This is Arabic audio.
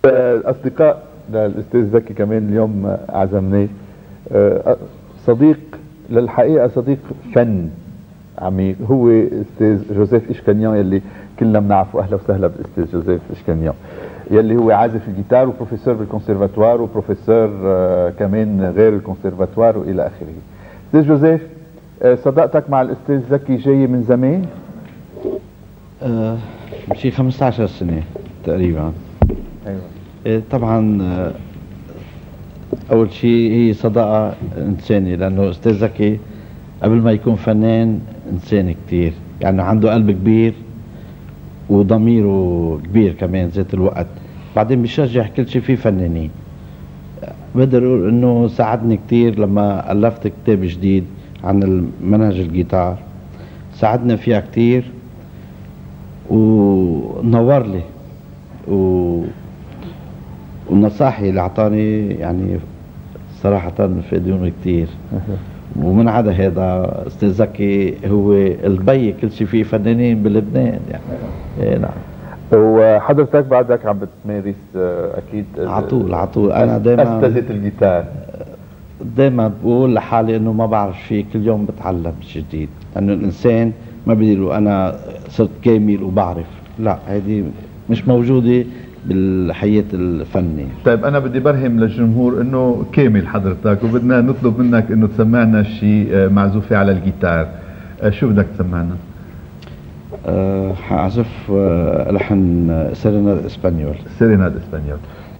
أصدقاء للأستاذ زكي كمان اليوم عزمناه، صديق للحقيقة، صديق فن عميق، هو أستاذ جوزيف إشكانيان يلي كلنا بنعرفه. أهلا وسهلا بالأستاذ جوزيف إشكانيان يلي هو عازف الجيتار وبروفيسور بالكونسرفاتوار وبروفيسور كمان غير الكونسرفاتوار وإلى آخره. أستاذ جوزيف، صداقتك مع الأستاذ زكي جاية من زمان؟ شي 15 سنة تقريبا. أيوة. طبعا أول شيء هي صداقة إنسانية، لأنه أستاذ زكي قبل ما يكون فنان إنسان كتير، يعني عنده قلب كبير وضميره كبير كمان ذات الوقت. بعدين بيشجع كل شيء فيه فنانين. بقدر أقول إنه ساعدني كتير لما ألفت كتاب جديد عن منهج الجيتار، ساعدنا فيها كتير ونور لي والنصائحي اللي اعطاني يعني صراحة فادوني كتير. ومن عدا هذا استاذ زكي هو البي كل شيء فيه فنانين بلبنان يعني. ايه نعم. وحضرتك بعدك عم بتمارس اكيد عطول انا دائما استاذة الجيتار. دائما بقول لحالي انه ما بعرف شيء، كل يوم بتعلم شيء جديد، لانه الانسان ما بيقولوا انا صرت كامل وبعرف، لا، هذه مش موجودة بالحياة الفنية. طيب أنا بدي برهم للجمهور إنه كامل حضرتك، وبدنا نطلب منك إنه تسمعنا شيء معزوفة على الجيتار. شو بدك تسمعنا؟ حأعزف لحن سيريناد إسبانيول. سيريناد إسبانيول.